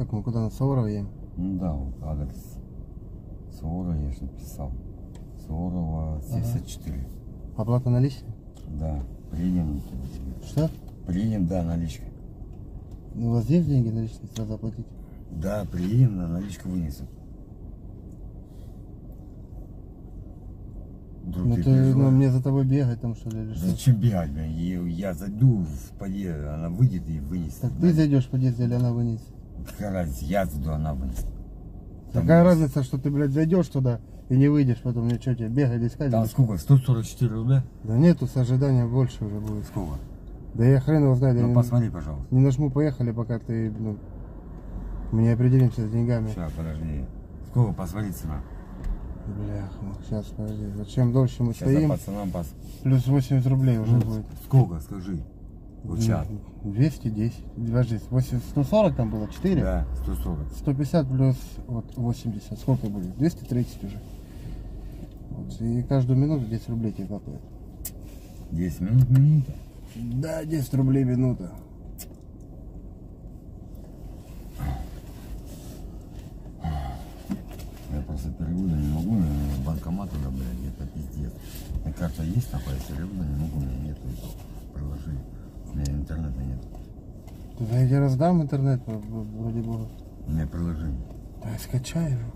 Так, мы куда на Суворова едем? Ну да, вот адрес Суворова я же написал. Суворова 74. Оплата наличной? Да, приедем. Что? Приедем, да, наличка. Ну, у вас есть деньги наличные сразу оплатить? Да, приедем, на наличку вынесем. Вдруг Ну, ты ты, переживаешь? мне за тобой бегать там что ли или что? Зачем бегать, блин? Я зайду в подъезд, она выйдет и вынесет. Так ты зайдешь в подъезд или она вынесет? Какая разница, я зайду, она вынесет. Какая разница, что ты, блядь, зайдешь туда и не выйдешь, потом мне что тебе, бегать, искать? Там сколько, 144 рубля? Да нету, с ожидания больше уже будет. Сколько? Да я хрен его знаю, Ну я посмотри, пожалуйста. не нажму поехали, пока ты, ну, мы не определимся с деньгами. Сейчас, подожди. Сколько, посмотри цена. Бляха, ну сейчас, подожди, зачем дольше мы Сейчас стоим? за пацанам Плюс 80 рублей уже будет. Сколько, скажи? Вот сейчас. 210. Подожди, 140 там было, 4? Да, 140. 150 плюс вот 80. Сколько будет? 230 уже. Вот, и каждую минуту 10 рублей тебе капает. 10 минут, минута. Да, 10 рублей минута. Я просто перевода не могу, банкомат туда, блядь, это пиздец. У меня карта есть такая, перевода не могу, у меня нету этого приложения. У меня интернета нет. Да я тебе раздам интернет, вроде бы. У меня приложение. Да скачай его.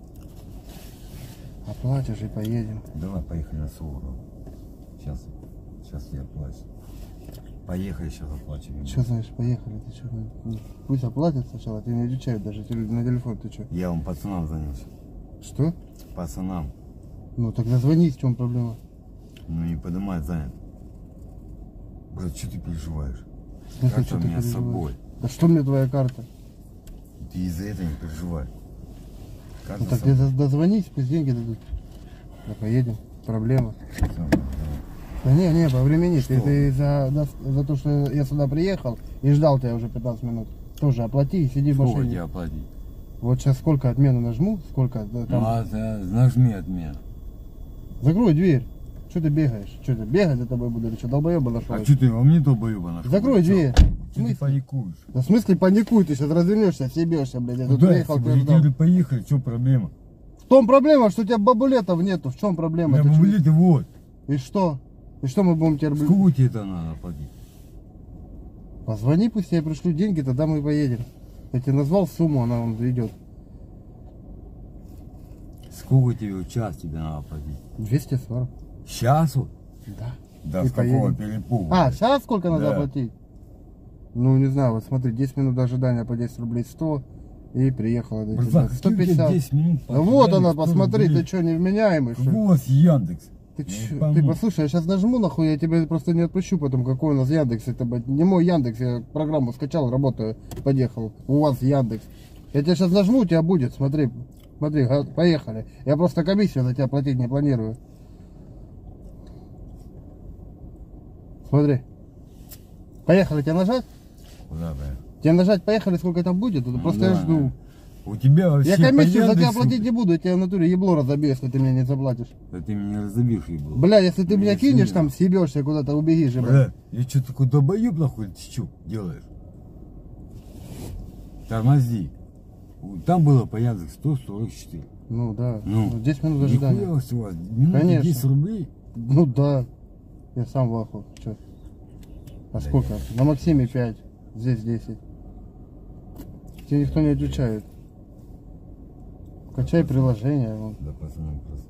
Оплатишь и поедем. Давай, поехали на Суворова. Сейчас я оплачу. Поехали, сейчас оплачиваем. Что значит поехали? Ты что? Пусть оплатят сначала, ты не отвечают даже на телефон, ты что? Я вам пацанам занялся. Что? Пацанам. Ну тогда звони, в чем проблема? Ну не поднимает, занят. Брат, что ты переживаешь? В смысле, Карта что у ты меня с переживаешь? собой. Да что мне твоя карта? Ты из-за этого не переживай. Карта Ну так с собой. тебе дозвонись, пусть деньги дадут. Да поедем. Проблема. Всё, давай. Да не, по времени. Что? Ты за то, что я сюда приехал и ждал тебя уже 15 минут. Тоже оплати и сиди в Сколько машине. тебе оплатить? Вот сейчас сколько отмену нажму, сколько да, там. Ну, а ты нажми отмену. Закрой дверь. Что ты бегаешь? Что ты бегать за тобой буду? Или что, долбоеба нашел? А что ты во мне долбоеба нашел? Закрой дверь. Что В ты смысле? паникуешь? Да в смысле паникуй, ты сейчас развернешься, съебешься, блядь. Я тут Куда приехал, если тебя бы ждал. хотели поехали, что проблема? В том проблема, что у тебя бабулетов нету. В чем проблема? Я Ты чё? бабулеты вот. И что? И что мы будем теперь... Сколько тебе это надо платить? Позвони, пусть я пришлю деньги, тогда мы поедем. Я тебе назвал сумму, она вам идет. Сколько тебе в час тебе надо платить? 240. Сейчас вот? Да. Да И с какого поедем. перепугу? А, блядь? сейчас сколько надо Да. оплатить? Ну, не знаю, вот смотри, 10 минут ожидания по 10 рублей 100. И приехала до тебя. Братан, какие у тебя 150. 10 минут Да вот ожидания, она, 100 посмотри, рублей? ты что, невменяемый, что Какой ли? у вас Яндекс? Ты, Я чё? не пойму. Ты послушай, я сейчас нажму нахуй, я тебя просто не отпущу, потом какой у нас Яндекс, это блядь, не мой Яндекс, я программу скачал, работаю, подъехал, у вас Яндекс. Я тебя сейчас нажму, у тебя будет, смотри, поехали. Я просто комиссию за тебя платить не планирую. Смотри. Поехали, тебе нажать? Куда, блядь? Тебе нажать, поехали, сколько там будет, это просто я да, жду. У тебя вообще Я комиссию по за тебя Яндексу- платить не буду, я тебе в натуре ебло разобью, если ты мне не заплатишь. Да ты меня разобьешь, ебло. Бля, если ты меня Не кинешь сильно. там, съебешься куда-то, убегишь, бля. Бля, я что такой долбоеб нахуй, ты что делаешь? Тормози. Там было по Яндексу 144. Ну да, Ну, 10 минут ожидания. нихуя у вас, минуты Конечно. 10 рублей. Ну да, я сам в ахуе. Чё? А сколько? На Максиме 5, здесь 10. Тебе никто не отвечает. Качай приложение. Вон. Да пацаны просто.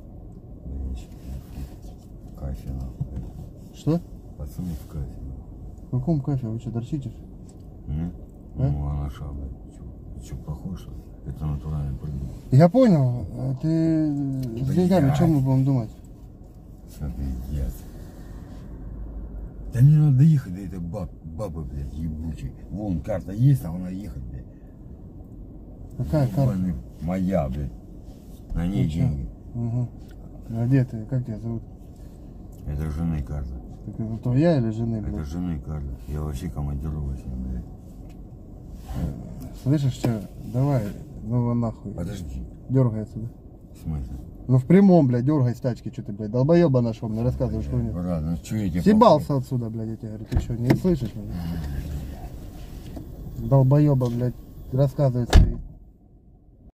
Кайфе нахуй. Что? Пацаны в кайфе нахуй. В каком кафе? Вы что, торчите? Не? А? Ну, она шабает. Что, плохой, что ли? Это натуральный продукт. Я понял. А ты с деньгами, Блядь. о чем мы будем думать? Что ты, яд. Да мне надо доехать до этой бабы, блядь, ебучей. Вон, карта есть, а она ехать, блядь. Какая карта? Ебаный, моя, блядь. На ней Ну чё? деньги. Угу. А где ты? Как тебя зовут? Это жены карта. Так это твоя или жены, Это блядь? жены карта. Я вообще командировался, блядь. Слышишь, что? Давай, ну его нахуй. Подожди. Дергай отсюда. В смысле? Ну в прямом, блядь, дергай с тачки, что ты, блядь, долбоеба нашел, мне рассказываешь хуйню. Брат, ну что я тебе Съебался отсюда, блядь, я тебе говорю, ты что, не слышишь меня? Долбоеба, блядь. рассказывает свои